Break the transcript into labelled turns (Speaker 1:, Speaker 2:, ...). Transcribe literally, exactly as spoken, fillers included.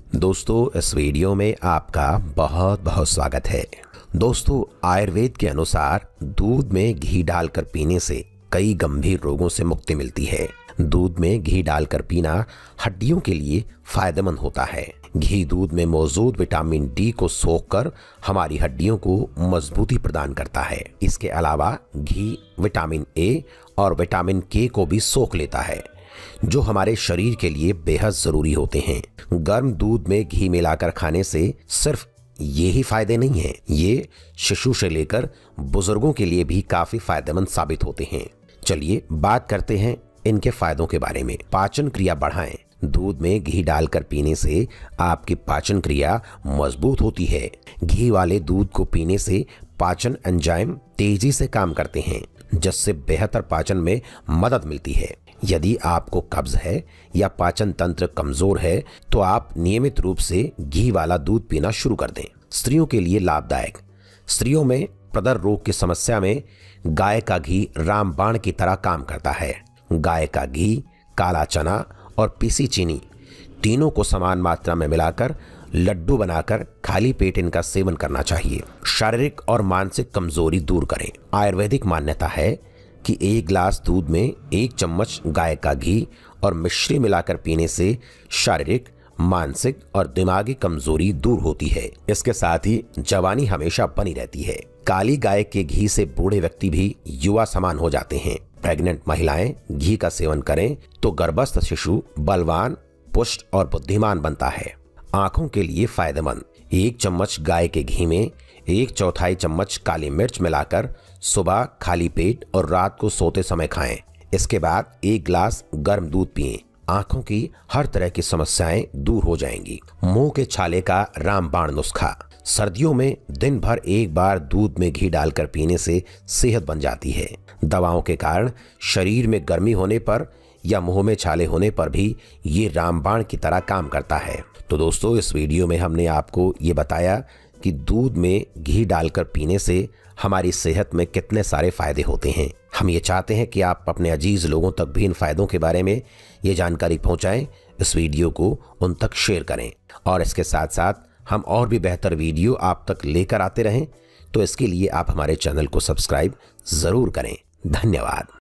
Speaker 1: दोस्तों, इस वीडियो में आपका बहुत बहुत स्वागत है। दोस्तों, आयुर्वेद के अनुसार दूध में घी डालकर पीने से कई गंभीर रोगों से मुक्ति मिलती है। दूध में घी डालकर पीना हड्डियों के लिए फायदेमंद होता है। घी दूध में मौजूद विटामिन डी को सोखकर हमारी हड्डियों को मजबूती प्रदान करता है। इसके अलावा घी विटामिन ए और विटामिन के को भी सोख लेता है, जो हमारे शरीर के लिए बेहद जरूरी होते हैं। गर्म दूध में घी मिलाकर खाने से सिर्फ ये ही फायदे नहीं हैं, ये शिशु से लेकर बुजुर्गों के लिए भी काफी फायदेमंद साबित होते हैं। चलिए बात करते हैं इनके फायदों के बारे में। पाचन क्रिया बढ़ाएं। दूध में घी डालकर पीने से आपकी पाचन क्रिया मजबूत होती है। घी वाले दूध को पीने से पाचन एंजाइम तेजी से काम करते हैं, जिससे बेहतर पाचन में मदद मिलती है। यदि आपको कब्ज है या पाचन तंत्र कमजोर है तो आप नियमित रूप से घी वाला दूध पीना शुरू कर दें। स्त्रियों के लिए लाभदायक। स्त्रियों में प्रदर रोग की समस्या में गाय का घी रामबाण की तरह काम करता है। गाय का घी, काला चना और पीसी चीनी तीनों को समान मात्रा में मिलाकर लड्डू बनाकर खाली पेट इनका सेवन करना चाहिए। शारीरिक और मानसिक कमजोरी दूर करें। आयुर्वेदिक मान्यता है कि एक गिलास दूध में एक चम्मच गाय का घी और मिश्री मिलाकर पीने से शारीरिक, मानसिक और दिमागी कमजोरी दूर होती है। इसके साथ ही जवानी हमेशा बनी रहती है। काली गाय के घी से बूढ़े व्यक्ति भी युवा समान हो जाते हैं। प्रेग्नेंट महिलाएं घी का सेवन करें तो गर्भस्थ शिशु बलवान, पुष्ट और बुद्धिमान बनता है। आंखों के लिए फायदेमंद। एक चम्मच गाय के घी में एक चौथाई चम्मच काली मिर्च मिलाकर सुबह खाली पेट और रात को सोते समय खाएं। इसके बाद एक गिलास गर्म दूध पिएं। आंखों की हर तरह की समस्याएं दूर हो जाएंगी। मुंह के छाले का रामबाण नुस्खा। सर्दियों में दिन भर एक बार दूध में घी डालकर पीने से सेहत बन जाती है। दवाओं के कारण शरीर में गर्मी होने पर या मुंह में छाले होने पर भी ये रामबाण की तरह काम करता है। तो दोस्तों, इस वीडियो में हमने आपको ये बताया कि दूध में घी डालकर पीने से हमारी सेहत में कितने सारे फायदे होते हैं। हम ये चाहते हैं कि आप अपने अजीज लोगों तक भी इन फायदों के बारे में ये जानकारी पहुंचाएं। इस वीडियो को उन तक शेयर करें और इसके साथ साथ हम और भी बेहतर वीडियो आप तक लेकर आते रहें। तो इसके लिए आप हमारे चैनल को सब्सक्राइब जरूर करें। धन्यवाद।